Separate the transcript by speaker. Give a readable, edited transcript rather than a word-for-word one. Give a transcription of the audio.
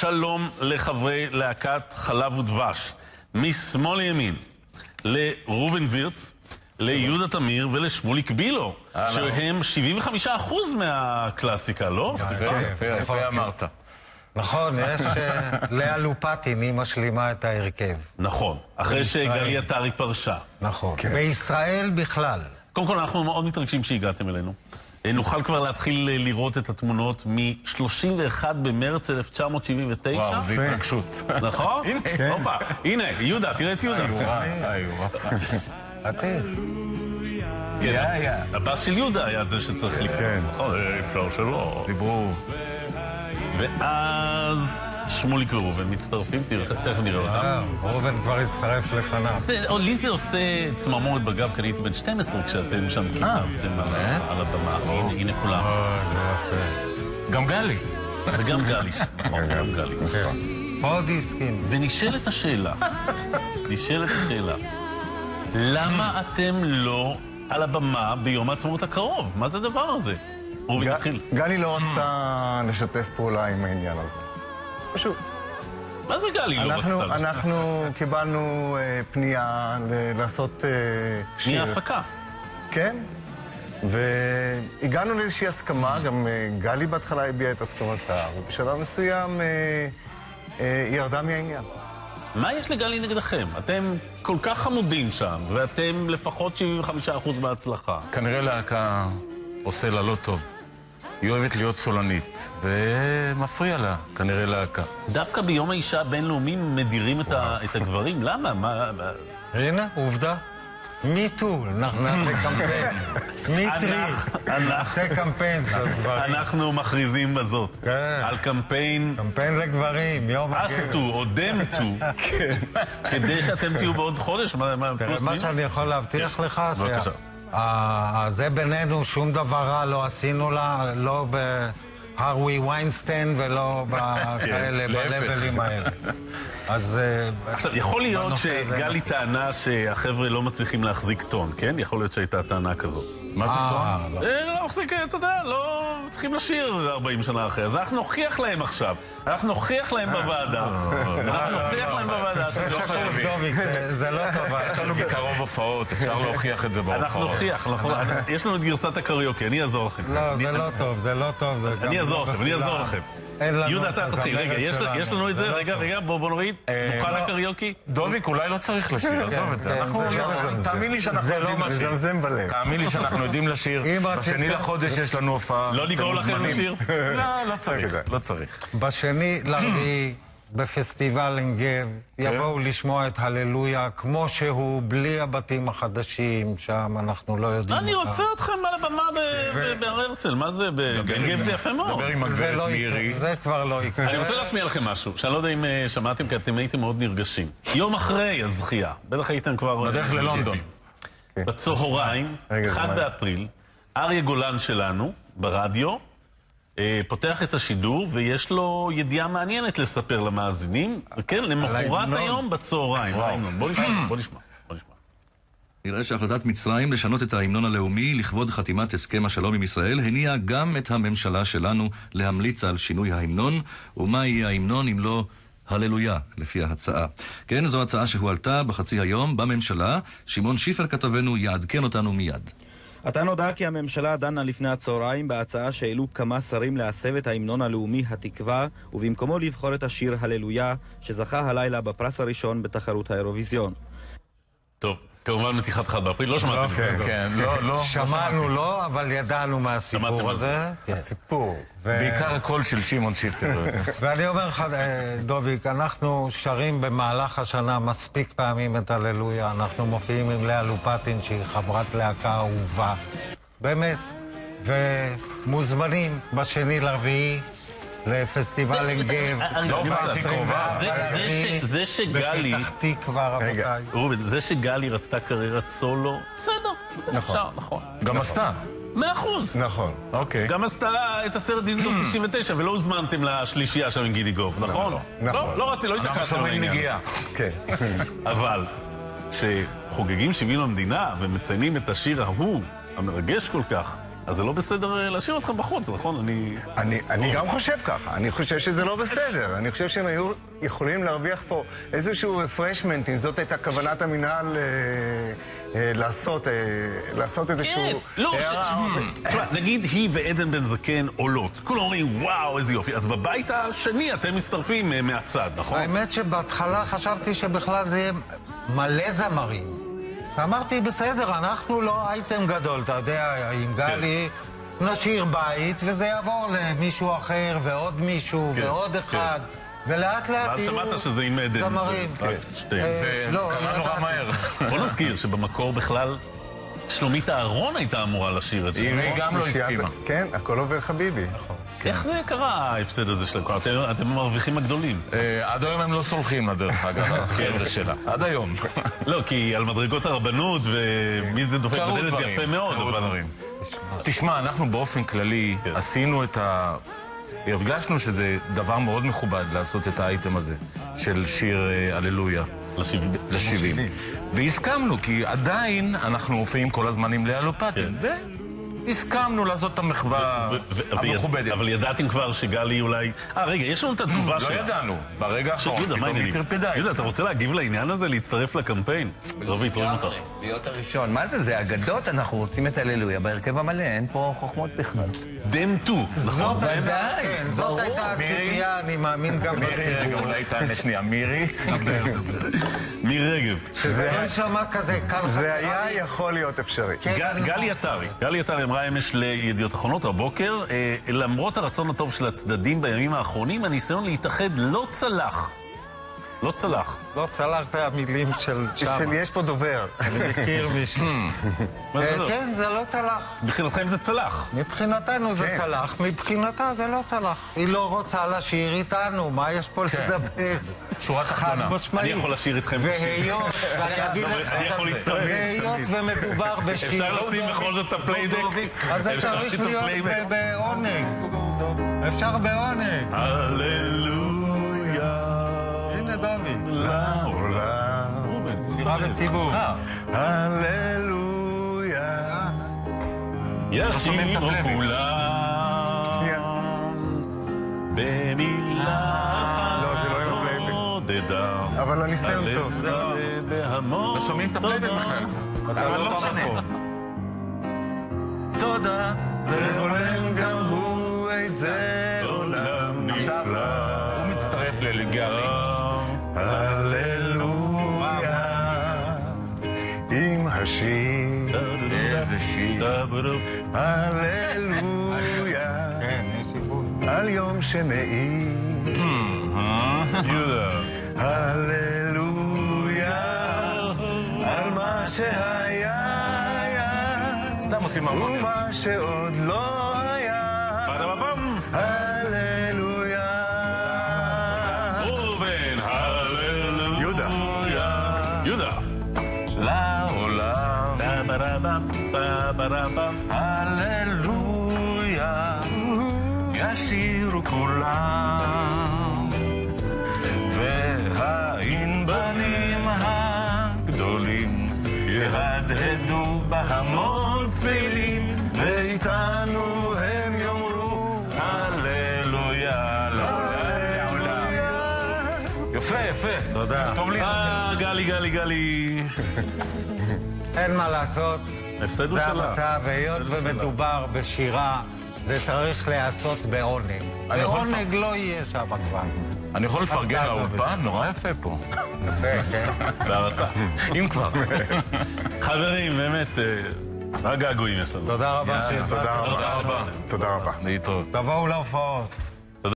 Speaker 1: שלום לחברי להקת חלב ודבש, משמאל לימין, לראובן וירץ, ליהודה תמיר ולשמוליק בילו, שהם 75% מהקלאסיקה, לא?
Speaker 2: יפה אמרת.
Speaker 3: נכון, יש לאה לופטין, היא משלימה את ההרכב.
Speaker 1: נכון, אחרי שגלי עטרי פרשה.
Speaker 3: נכון, בישראל בכלל.
Speaker 1: קודם כל, אנחנו מאוד מתרגשים שהגעתם אלינו. נוכל כבר להתחיל לראות את התמונות מ-31 במרץ 1979.
Speaker 2: וואו, זה התרגשות.
Speaker 1: נכון? הנה. הנה, יהודה, תראה את יהודה.
Speaker 2: איורה.
Speaker 1: הבאס של יהודה היה זה שצריך לפעול. נכון, אפשר שלא.
Speaker 2: דיברו.
Speaker 1: ואז שמוליק וראובן מצטרפים, תכף נראה אותם.
Speaker 3: ראובן כבר הצטרף לפניו.
Speaker 1: לי זה עושה צמרמורת בגב, כי אני הייתי בן 12 כשאתם שם כיכבתם על הבמה. הנה כולם.
Speaker 2: גם גלי.
Speaker 1: וגם גלי, נכון, גם גלי.
Speaker 3: עוד הסכים.
Speaker 1: ונשאלת השאלה, למה אתם לא על הבמה ביום העצמאות הקרוב? מה זה הדבר הזה? רובי, נתחיל.
Speaker 4: גלי לא רצתה לשתף פעולה עם העניין הזה. פשוט.
Speaker 1: מה זה גלי לא רצתה לשתף?
Speaker 4: אנחנו קיבלנו פנייה לעשות שיר.
Speaker 1: מההפקה.
Speaker 4: כן. והגענו לאיזושהי הסכמה, גם גלי בהתחלה הביעה את הסכמתה, ובשלב מסוים היא ירדה מהעניין.
Speaker 1: מה יש לגלי נגדכם? אתם כל כך חמודים שם, ואתם לפחות 75% בהצלחה.
Speaker 2: כנראה להקה עושה לה לא טוב. היא אוהבת להיות סולנית, ומפריע לה, כנראה להקה.
Speaker 1: דווקא ביום האישה הבינלאומי מדירים את הגברים? למה?
Speaker 3: הנה, עובדה. מיטו, אנחנו נעשה קמפיין. מיטרי, נעשה קמפיין.
Speaker 1: אנחנו מכריזים בזאת. על קמפיין...
Speaker 3: קמפיין לגברים, יום הגבר.
Speaker 1: אסטו או דמטו. כדי שאתם תהיו בעוד חודש.
Speaker 3: מה שאני יכול להבטיח לך, זה בינינו שום דבר רע לא עשינו לה, לא בהרווי ויינסטיין ולא בכאלה, בלבלים האלה. אז...
Speaker 1: עכשיו, יכול להיות שגלי טענה שהחבר'ה לא מצליחים להחזיק טון, כן? יכול להיות שהייתה טענה כזאת.
Speaker 2: מה זה טון?
Speaker 1: לא מחזיק, אתה יודע, לא צריכים לשיר 40 שנה אחרי. אז אנחנו נוכיח להם עכשיו. אנחנו נוכיח להם בוועדה.
Speaker 3: זה לא טוב.
Speaker 2: יש לנו בקרוב הופעות, אפשר להוכיח את זה בהופעות.
Speaker 1: אנחנו נוכיח, יש לנו את גרסת הקריוקי, אני אעזור לכם.
Speaker 3: לא, זה לא טוב.
Speaker 1: אני אעזור לכם. יהודה, אתה תתחיל. רגע, יש לנו את זה? רגע, בוא נוריד. מוכן לקריוקי?
Speaker 2: דוביק, אולי לא צריך לשיר, עזוב את זה. תאמין לי שאנחנו יודעים לשיר. תאמין לי שאנחנו יודעים לשיר. בשני לחודש יש לנו הופעה.
Speaker 1: לא נגרור לכם לשיר?
Speaker 2: לא צריך.
Speaker 3: בשני לרביעי, בפסטיבל עין גב, יבואו לשמוע את הללויה כמו שהוא, בלי הבתים החדשים, שם אנחנו לא יודעים אותם.
Speaker 1: אני רוצה אתכם על הבמה בהר הרצל, מה זה? בעין גב זה יפה מאוד.
Speaker 2: דבר עם הגברת מירי.
Speaker 3: זה כבר לא יקרה.
Speaker 1: אני רוצה להשמיע לכם משהו, שאני לא יודע אם שמעתם, כי אתם הייתם מאוד נרגשים. יום אחרי הזכייה, בטח הייתם כבר...
Speaker 2: בדרך ללונדון.
Speaker 1: בצהריים, 1 באפריל, אריה גולן שלנו, ברדיו, פותח את השידור, ויש לו ידיעה מעניינת לספר למאזינים, כן, למחרת היום בצהריים. בוא נשמע.
Speaker 5: נראה שהחלטת מצרים לשנות את ההמנון הלאומי לכבוד חתימת הסכם השלום עם ישראל הניעה גם את הממשלה שלנו להמליץ על שינוי ההמנון, ומה יהיה ההמנון אם לא הללויה, לפי ההצעה. כן, זו הצעה שהועלתה בחצי היום בממשלה. שמעון שיפר כתבנו יעדכן אותנו מיד.
Speaker 6: עתה נודע כי הממשלה דנה לפני הצהריים בהצעה שהעלו כמה שרים להסב את ההמנון הלאומי התקווה, ובמקומו לבחור את השיר הללויה, שזכה הלילה בפרס הראשון בתחרות האירוויזיון.
Speaker 1: טוב, כמובן מתיחת 1 באפריל, לא שמעתם.
Speaker 2: כן, לא.
Speaker 3: שמענו לא, אבל ידענו מהסיפור הזה.
Speaker 4: הסיפור.
Speaker 2: בעיקר הקול של שמעון שיפר.
Speaker 3: ואני אומר לך, דוביק, אנחנו שרים במהלך השנה מספיק פעמים את הללויה. אנחנו מופיעים עם לאה לופטין, שהיא חברת להקה אהובה. באמת. ומוזמנים בשני לרביעי לפסטיבל עין גב.
Speaker 1: זה שגלי...
Speaker 3: בפתח תקווה, רבותיי.
Speaker 1: ראובן, זה שגלי רצתה קריירת סולו, בסדר. נכון.
Speaker 2: גם עשתה.
Speaker 1: 100%.
Speaker 4: נכון.
Speaker 2: אוקיי.
Speaker 1: גם עשתה את הסרט דיזנגוף 99, ולא הוזמנתם לשלישייה שם עם גידי גוב, נכון?
Speaker 4: נכון.
Speaker 1: לא רציתי, לא התעקשנו לעניין.
Speaker 4: כן.
Speaker 1: אבל כשחוגגים 70 למדינה ומציינים את השיר ההוא, המרגש כל כך, אז זה לא בסדר להשאיר אתכם בחוץ, נכון?
Speaker 4: אני גם חושב ככה. אני חושב שזה לא בסדר. אני חושב שהם היו יכולים להרוויח פה איזשהו רפרשמנט, אם זאת הייתה כוונת המינהל לעשות איזשהו...
Speaker 1: לא, נגיד היא ועדן בן זקן עולות. כולם אומרים, וואו, איזה יופי. אז בבית השני אתם מצטרפים מהצד, נכון?
Speaker 3: האמת שבהתחלה חשבתי שבכלל זה יהיה מלא זמרים. אמרתי, בסדר, אנחנו לא אייטם גדול, אתה יודע, עם גלי נשאיר בית וזה יעבור למישהו אחר ועוד מישהו ועוד אחד. ולאט לאט יהיו
Speaker 1: שמעת שזה עם עדן.
Speaker 3: זמרים.
Speaker 2: זה קרה נורא מהר.
Speaker 1: בוא נזכיר שבמקור בכלל שלומית אהרון הייתה אמורה לשיר את זה.
Speaker 2: היא גם לא הסכימה.
Speaker 4: כן, הכל עובר חביבי.
Speaker 1: איך זה קרה, ההפסד הזה של הכל? אתם המרוויחים הגדולים.
Speaker 2: עד היום הם לא סולחים לדרך אגב, החבר'ה שלה. עד היום.
Speaker 1: לא, כי על מדרגות הרבנות ומי זה דופק בדלת זה יפה מאוד.
Speaker 2: תשמע, אנחנו באופן כללי עשינו את ה... הרגשנו שזה דבר מאוד מכובד לעשות את האייטם הזה של שיר הללויה ל-70. והסכמנו, כי עדיין אנחנו הופעים כל הזמן עם לאה לופטין. הסכמנו לעשות את המחווה המכובדת.
Speaker 1: אבל ידעתם כבר שגלי אולי... רגע, יש לנו את התגובה שלה.
Speaker 2: לא ידענו, ברגע האחרון, פתאום היא טרפדה.
Speaker 1: יהודה, אתה רוצה להגיב לעניין הזה, להצטרף לקמפיין? רבית, רואים אותך.
Speaker 7: להיות הראשון. מה זה? זה אגדות, אנחנו רוצים את הללויה בהרכב המלא, אין פה חוכמות בכלל.
Speaker 1: דם טו.
Speaker 3: זאת הייתה הציפייה, אני מאמין גם
Speaker 2: מירי רגב, אולי תענה שנייה, מירי.
Speaker 1: מירי רגב.
Speaker 3: אין שמה כזה, כאן
Speaker 4: זה היה יכול להיות אפשרי.
Speaker 1: גלי עטרי אמרה אמש לידיעות אחרונות הבוקר, למרות הרצון הטוב של הצדדים בימים האחרונים, הניסיון להתאחד לא צלח. לא צלח.
Speaker 3: לא צלח זה המילים של שם.
Speaker 4: יש פה דובר.
Speaker 3: אני מכיר מישהו. כן, זה לא צלח.
Speaker 1: מבחינתכם זה צלח.
Speaker 3: מבחינתנו זה צלח, מבחינתה זה לא צלח. היא לא רוצה לשיר איתנו, מה יש פה לדבר?
Speaker 2: שורה תחתונה.
Speaker 1: אני יכול לשיר איתכם את השיר.
Speaker 3: והיות, ואני אגיד לך, והיות ומדובר בשיר.
Speaker 1: אפשר לשים בכל זאת את הפלייבק?
Speaker 3: אז זה צריך להיות בעונג. אפשר בעונג.
Speaker 1: הללויה.
Speaker 3: הנה דוד.
Speaker 1: לעולם.
Speaker 3: מה בציבור?
Speaker 4: הללויה.
Speaker 1: ישירו כולם. במילה
Speaker 4: לא, זה לא עם הפלייבק.
Speaker 1: עודדה.
Speaker 4: אבל הניסיון טוב.
Speaker 2: לא שומעים את הפלייבק בכלל. אבל לא משנה.
Speaker 4: תודה. ועולם גם הוא איזה עולם נפלא.
Speaker 2: הוא מצטרף ללגלי.
Speaker 4: הללויה. עם השיר.
Speaker 2: איזה שיר.
Speaker 4: הללויה. על יום שמעיד. הללויה. על מה שהיה.
Speaker 2: סתם עושים הרמוניה.
Speaker 4: ומה שעוד לא היה. הללויה.
Speaker 1: ראובן, הללויה. יהודה.
Speaker 2: לעולם. הללויה. ישירו כולם. והענבנים הגדולים יהדהדו בהמון צלילים, ואיתנו הם יאמרו הללויה לעולם. יפה, יפה.
Speaker 3: תודה.
Speaker 2: טוב לי.
Speaker 1: גלי.
Speaker 3: אין מה לעשות.
Speaker 1: הפסד הוא
Speaker 3: זה
Speaker 1: שלה.
Speaker 3: המצב, והיות ומדובר בשירה, זה צריך להיעשות בעונג. בעונג לא יהיה שם כבר.
Speaker 2: אני יכול לפרגן לאולפן? נורא יפה פה.
Speaker 3: יפה, כן.
Speaker 1: בהרצה.
Speaker 2: אם כבר.
Speaker 1: חברים, באמת, רק געגועים יש לנו.
Speaker 3: תודה רבה שהזמנתם.
Speaker 4: תודה רבה.
Speaker 2: להתראות.
Speaker 3: תבואו להופעות.